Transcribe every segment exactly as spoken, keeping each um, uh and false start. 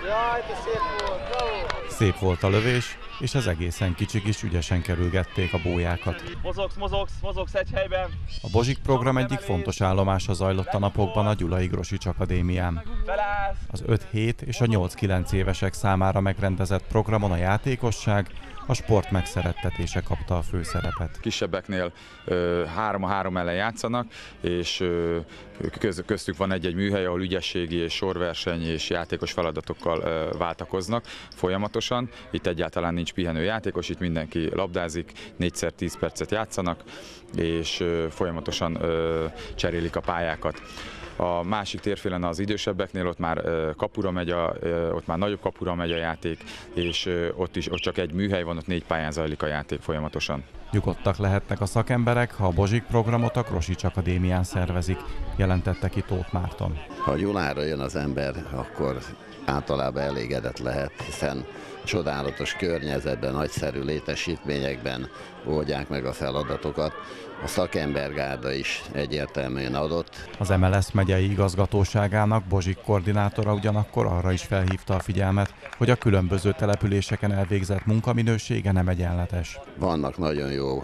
Jaj, de szép volt, bravo! Szép volt a lövés, és az egészen kicsik is ügyesen kerülgették a bójákat. Mozogsz, mozogsz, mozogsz egy helyben. A Bozsik program egyik fontos állomása zajlott a napokban a Gyulai Grosics Akadémián. Az öt hét és a nyolc kilenc évesek számára megrendezett programon a játékosság, a sport megszerettetése kapta a főszerepet. Kisebbeknél három a három ellen játszanak, és köz, köztük van egy-egy műhely, ahol ügyességi és sorverseny és játékos feladatokkal váltakoznak folyamatosan. Itt egyáltalán nincs pihenő játékos, itt mindenki labdázik, négyszer tíz percet játszanak, és folyamatosan cserélik a pályákat. A másik térfélen az idősebbeknél ott már kapura megy a, ott már nagyobb kapura megy a játék, és ott is ott csak egy műhely van, ott négy pályán zajlik a játék folyamatosan. Nyugodtak lehetnek a szakemberek, ha a Bozsik programot a Grosics Akadémián szervezik, jelentette ki Tóth Márton. Ha Gyulára jön az ember, akkor általában elégedett lehet, hiszen csodálatos környezetben, nagyszerű létesítményekben oldják meg a feladatokat. A szakembergárda is egyértelműen adott. Az em el es megyei igazgatóságának Bozsik koordinátora ugyanakkor arra is felhívta a figyelmet, hogy a különböző településeken elvégzett munkaminősége nem egyenletes. Vannak nagyon jó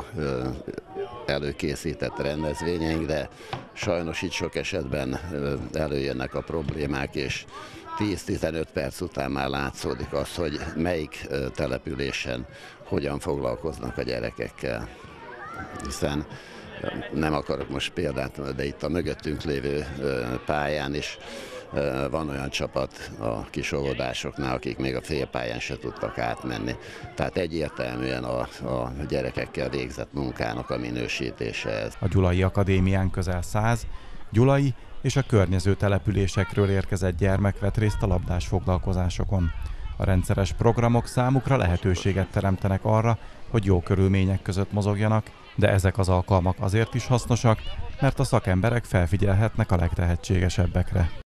előkészített rendezvényeink, de sajnos itt sok esetben előjönnek a problémák, és tíz-tizenöt perc után már látszódik az, hogy melyik településen hogyan foglalkoznak a gyerekekkel. Hiszen nem akarok most példát, de itt a mögöttünk lévő pályán is van olyan csapat a kis óvodásoknál, akik még a félpályán se tudtak átmenni. Tehát egyértelműen a, a gyerekekkel végzett munkának a minősítése ez. A Gyulai Akadémián közel száz gyulai és a környező településekről érkezett gyermek vett részt a labdás foglalkozásokon. A rendszeres programok számukra lehetőséget teremtenek arra, hogy jó körülmények között mozogjanak, de ezek az alkalmak azért is hasznosak, mert a szakemberek felfigyelhetnek a legtehetségesebbekre.